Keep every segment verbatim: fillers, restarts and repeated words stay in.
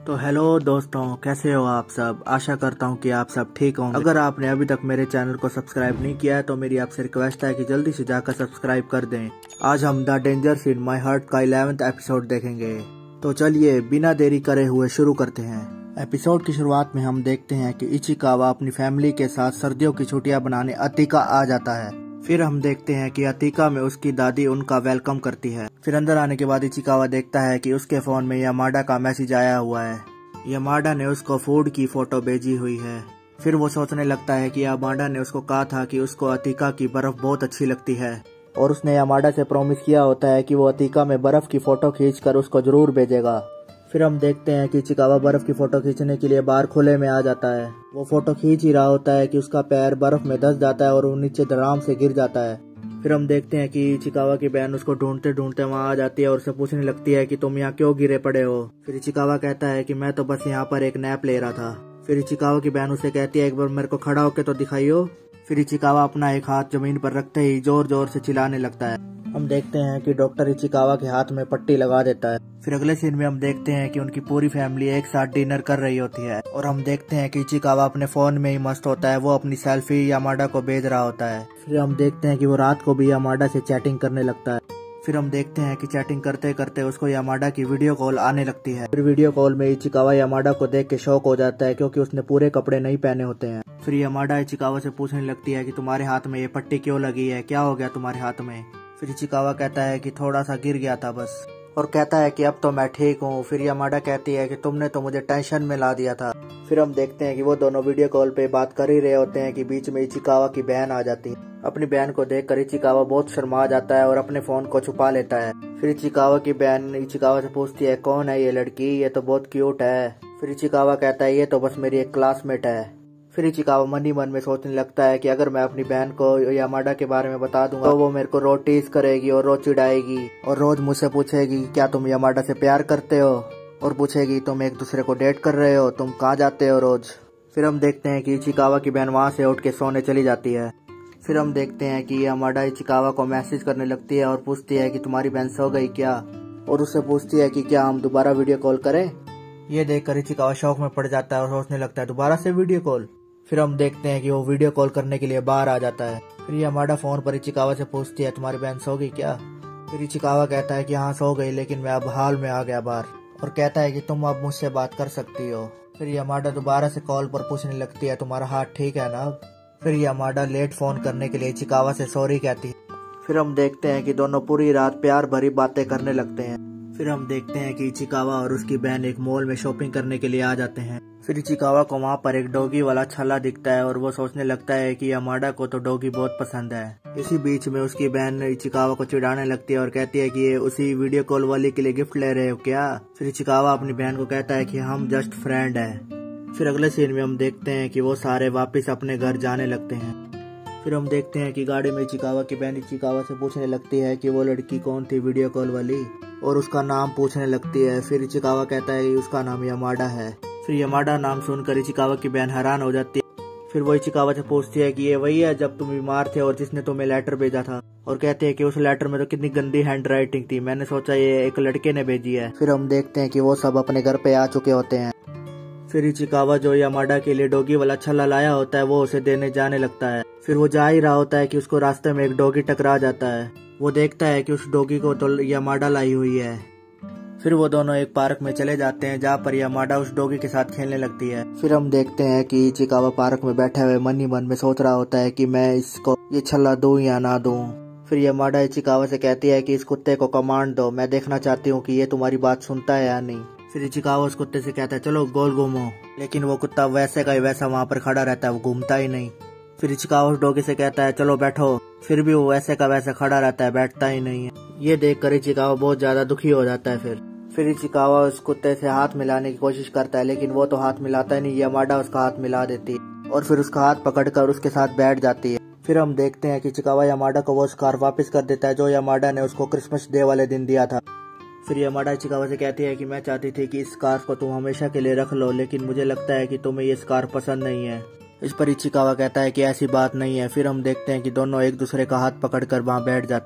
तो हेलो दोस्तों, कैसे हो आप सब। आशा करता हूँ कि आप सब ठीक होंगे। अगर आपने अभी तक मेरे चैनल को सब्सक्राइब नहीं किया है तो मेरी आपसे रिक्वेस्ट है कि जल्दी से जाकर सब्सक्राइब कर दें। आज हम the dangers in my heart का इलेवेंथ एपिसोड देखेंगे। तो चलिए बिना देरी करे हुए शुरू करते हैं। एपिसोड की शुरुआत में हम देखते हैं कि इचिकावा अपनी फैमिली के साथ सर्दियों की छुट्टियां बनाने अतिका आ जाता है। फिर हम देखते हैं कि अतिका में उसकी दादी उनका वेलकम करती है। फिर अंदर आने के बाद इचिकावा देखता है कि उसके फोन में यामाडा का मैसेज आया हुआ है। यामाडा ने उसको फूड की फोटो भेजी हुई है। फिर वो सोचने लगता है कि यामाडा ने उसको कहा था कि उसको अतिका की बर्फ बहुत अच्छी लगती है और उसने यामाडा से प्रॉमिस किया होता है कि वो अतिका में बर्फ की फोटो खींचकर उसको जरूर भेजेगा। फिर हम देखते हैं कि इचिकावा बर्फ की फोटो खींचने के लिए बाहर खुले में आ जाता है। वो फोटो खींच ही रहा होता है कि उसका पैर बर्फ में धंस जाता है और वो नीचे धड़ाम से गिर जाता है। फिर हम देखते हैं कि इचिकावा की बहन उसको ढूंढते ढूंढते वहां आ जाती है और उसे पूछने लगती है कि तुम यहाँ क्यों गिरे पड़े हो। फिर इचिकावा कहता है कि मैं तो बस यहाँ पर एक नैप ले रहा था। फिर इचिकावा की बहन उसे कहती है एक बार मेरे को खड़ा होकर तो दिखाइयो। फिर इचिकावा अपना एक हाथ जमीन पर रखते ही जोर जोर से चिल्लाने लगता है। हम देखते हैं कि डॉक्टर इचिकावा के हाथ में पट्टी लगा देता है। फिर अगले सीन में हम देखते हैं कि उनकी पूरी फैमिली एक साथ डिनर कर रही होती है और हम देखते हैं कि इचिकावा अपने फोन में ही मस्त होता है। वो अपनी सेल्फी यामाडा को भेज रहा होता है। फिर हम देखते हैं कि वो रात को भी यामाडा से चैटिंग करने लगता है। फिर हम देखते हैं कि चैटिंग करते करते उसको यामाडा की वीडियो कॉल आने लगती है। फिर वीडियो कॉल में इचिकावा यामाडा को देख के शॉक हो जाता है क्योंकि उसने पूरे कपड़े नहीं पहने होते हैं। फिर यामाडा इचिकावा से पूछने लगती है कि तुम्हारे हाथ में ये पट्टी क्यों लगी है, क्या हो गया तुम्हारे हाथ में। फिर इचिकावा कहता है कि थोड़ा सा गिर गया था बस, और कहता है कि अब तो मैं ठीक हूँ। फिर यामाडा कहती है कि तुमने तो मुझे टेंशन में ला दिया था। फिर हम देखते हैं कि वो दोनों वीडियो कॉल पे बात कर ही रहे होते हैं कि बीच में इचिकावा की बहन आ जाती है। अपनी बहन को देखकर इचिकावा बहुत शर्मा जाता है और अपने फोन को छुपा लेता है। फिर इचिकावा की बहन इचिकावा से पूछती है कौन है ये लड़की, ये तो बहुत क्यूट है। फिर इचिकावा कहता है ये तो बस मेरी एक क्लासमेट है। फिर इचिकावा मन ही मन में सोचने लगता है कि अगर मैं अपनी बहन को यामाडा के बारे में बता दूंगा तो वो मेरे को रोज टीज करेगी और रोज चिढ़ाएगी और रोज मुझसे पूछेगी क्या तुम यामाडा से प्यार करते हो, और पूछेगी तुम एक दूसरे को डेट कर रहे हो, तुम कहाँ जाते हो रोज। फिर हम देखते हैं कि इचिकावा की बहन वहाँ से उठ के सोने चली जाती है। फिर हम देखते हैं कि यामाडा इचिकावा को मैसेज करने लगती है और पूछती है कि तुम्हारी बहन सो गई क्या, और उससे पूछती है कि क्या हम दोबारा वीडियो कॉल करें। ये देखकर इचिकावा शौक में पड़ जाता है और सोचने लगता है दोबारा से वीडियो कॉल। फिर हम देखते हैं कि वो वीडियो कॉल करने के लिए बाहर आ जाता है। फिर यामाडा फोन पर इचिकावा से पूछती है तुम्हारी बहन सो गई क्या। फिर इचिकावा कहता है कि हाँ सो गई, लेकिन मैं अब हाल में आ गया बाहर, और कहता है कि तुम अब मुझसे बात कर सकती हो। फिर यामाडा दोबारा से कॉल पर पूछने लगती है तुम्हारा हाथ ठीक है ना अब। फिर यामाडा लेट फोन करने के लिए इचिकावा से सॉरी कहती है। फिर हम देखते हैं कि दोनों पूरी रात प्यार भरी बातें करने लगते हैं। फिर हम देखते हैं कि इचिकावा और उसकी बहन एक मॉल में शॉपिंग करने के लिए आ जाते हैं। फिर इचिकावा को वहाँ पर एक डॉगी वाला छल्ला दिखता है और वो सोचने लगता है कि यामाडा को तो डॉगी बहुत पसंद है। इसी बीच में उसकी बहन इचिकावा को चिढ़ाने लगती है और कहती है कि ये उसी वीडियो कॉल वाली के लिए गिफ्ट ले रहे हो क्या। फिर इचिकावा अपनी बहन को कहता है कि हम जस्ट फ्रेंड है। फिर अगले सीन में हम देखते हैं कि वो सारे वापस अपने घर जाने लगते हैं। फिर हम देखते हैं कि गाड़ी में इचिकावा की बहन इचिकावा से पूछने लगती है कि वो लड़की कौन थी वीडियो कॉल वाली, और उसका नाम पूछने लगती है। फिर इचिकावा कहता है कि उसका नाम यामाडा है। फिर यामाडा नाम सुनकर इचिकावा की बहन हैरान हो जाती है। फिर वो इचिकावा से पूछती है कि ये वही है जब तुम बीमार थे और जिसने तुम्हें लेटर भेजा था, और कहते हैं कि उस लेटर में तो कितनी गंदी हैंड राइटिंग थी, मैंने सोचा ये एक लड़के ने भेजी है। फिर हम देखते हैं कि वो सब अपने घर पे आ चुके होते हैं। फिर इचिकावा जो यामाडा के लिए डॉगी वाला छल्ला लाया होता है वो उसे देने जाने लगता है। फिर वो जा ही रहा होता है कि उसको रास्ते में एक डॉगी टकरा जाता है। वो देखता है कि उस डॉगी को तो यामाडा लाई हुई है। फिर वो दोनों एक पार्क में चले जाते हैं जहाँ पर यामाडा उस डॉगी के साथ खेलने लगती है। फिर हम देखते हैं कि इचिकावा पार्क में बैठे हुए मन ही मन में सोच रहा होता है कि मैं इसको ये छल्ला दूं या ना दूं। फिर यामाडा इचिकावा से कहती है कि इस कुत्ते को कमांड दो, मैं देखना चाहती हूँ कि ये तुम्हारी बात सुनता है या नहीं। फिर इचिकावा उस कुत्ते से कहता है चलो गोल घूमो, लेकिन वो कुत्ता वैसे का ही वैसा वहाँ पर खड़ा रहता है, वो घूमता ही नहीं। फिर इचिकावा उस डॉगी से कहता है चलो बैठो, फिर भी वो वैसे का वैसा खड़ा रहता है, बैठता ही नहीं है। ये देखकर इचिकावा बहुत ज्यादा दुखी हो जाता है। फिर फिर इचिकावा उस कुत्ते से हाथ मिलाने की कोशिश करता है, लेकिन वो तो हाथ मिलाता ही नहीं। यामाडा उसका हाथ मिला देती है और फिर उसका हाथ पकड़कर उसके साथ बैठ जाती है। फिर हम देखते हैं कि इचिकावा यामाडा को वो स्कार्फ वापस कर देता है जो यामाडा ने उसको क्रिसमस डे वाले दिन दिया था। फिर यामाडा इचिकावा से कहती है कि मैं चाहती थी कि इस स्कार्फ को तुम हमेशा के लिए रख लो, लेकिन मुझे लगता है कि तुम्हें ये स्कार्फ पसंद नहीं है। इस पर इचिकावा कहता है कि ऐसी बात नहीं है। फिर हम देखते हैं कि दोनों एक दूसरे का हाथ पकड़कर वहाँ बैठ जाते हैं।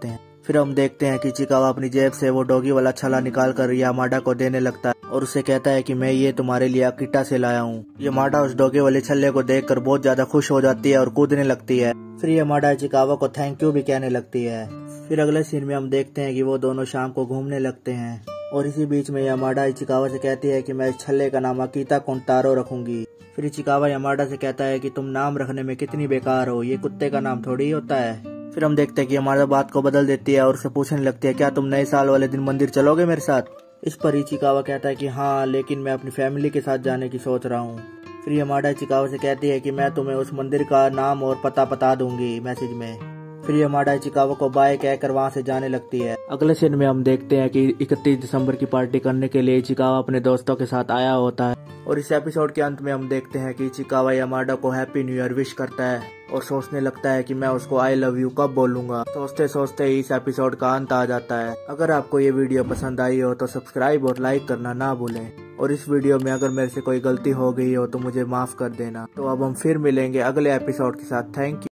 फिर हम देखते हैं कि चिकावा अपनी जेब से वो डॉगी वाला छला निकाल कर यामाडा को देने लगता है और उसे कहता है कि मैं ये तुम्हारे लिए अकिटा से लाया हूँ। यामाडा उस डॉगी वाले छल्ले को देखकर बहुत ज्यादा खुश हो जाती है और कूदने लगती है। फिर यामाडा चिकावा को थैंक यू भी कहने लगती है। फिर अगले सीन में हम देखते हैं कि वो दोनों शाम को घूमने लगते हैं और इसी बीच में यामाडा इचिकावा से कहती है कि मैं इस छल्ले का नाम अकीता कोंटारो रखूंगी। फिर इचिकावा यामाडा से कहता है कि तुम नाम रखने में कितनी बेकार हो, ये कुत्ते का नाम थोड़ी होता है। फिर हम देखते हैं कि यामाडा बात को बदल देती है और उसे पूछने लगती है क्या तुम नए साल वाले दिन मंदिर चलोगे मेरे साथ। इस पर इचिकावा कहता है कि हाँ, लेकिन मैं अपनी फैमिली के साथ जाने की सोच रहा हूँ। फिर यामाडा इचिकावा से कहती है कि मैं तुम्हें उस मंदिर का नाम और पता बता दूंगी मैसेज में। फिर यामाडा इचिकावा को बाय कहकर वहां से जाने लगती है। अगले सीन में हम देखते हैं कि इकतीस दिसंबर की पार्टी करने के लिए इचिकावा अपने दोस्तों के साथ आया होता है और इस एपिसोड के अंत में हम देखते हैं कि इचिकावा यामाडा को हैप्पी न्यू ईयर विश करता है और सोचने लगता है कि मैं उसको आई लव यू कब बोलूंगा। सोचते सोचते ही इस एपिसोड का अंत आ जाता है। अगर आपको ये वीडियो पसंद आई हो तो सब्सक्राइब और लाइक करना ना भूलें और इस वीडियो में अगर मेरे से कोई गलती हो गई हो तो मुझे माफ कर देना। तो अब हम फिर मिलेंगे अगले एपिसोड के साथ। Thank you.